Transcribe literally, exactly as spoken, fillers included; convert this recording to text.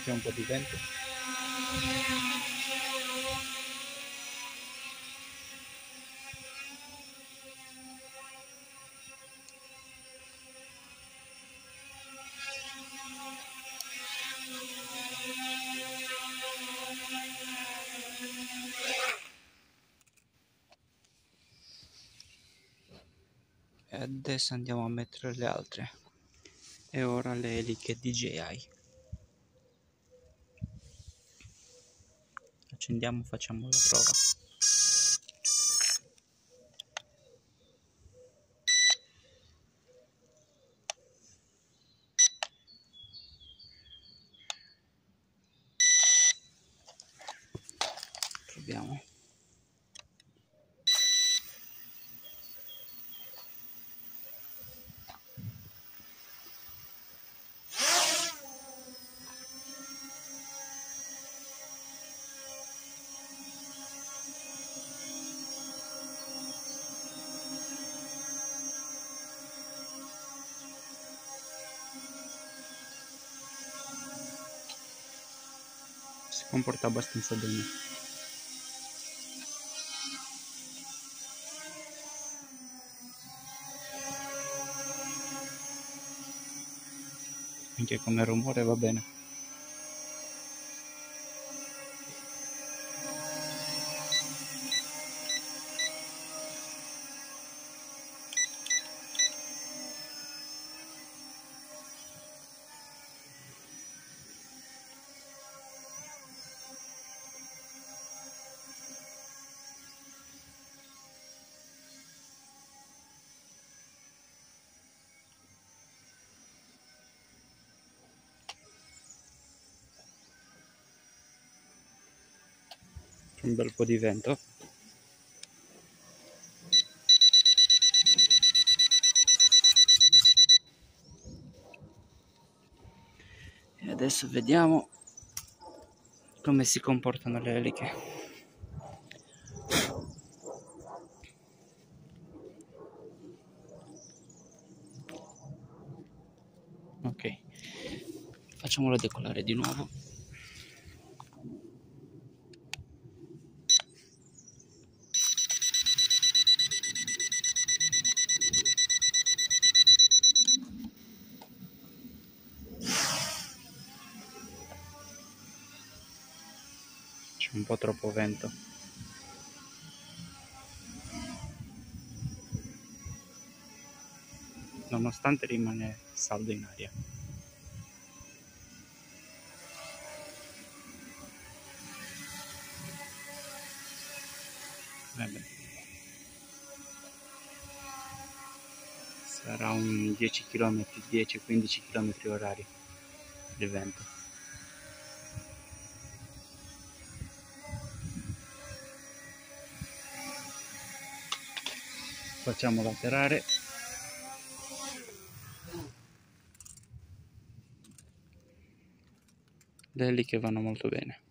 sentiamo un po' di vento. E adesso andiamo a mettere le altre. E ora le eliche D J I. Accendiamo, facciamo la prova. Proviamo. Si comporta abbastanza bene. Anche come rumore va bene. Un bel po' di vento. E adesso vediamo come si comportano le eliche. Ok, facciamolo decollare di nuovo. C'è un po' troppo vento. Nonostante rimane saldo in aria. Vabbè. Sarà un dieci chilometri, dieci quindici chilometri orari di vento. Facciamo laterare. Le eliche vanno molto bene.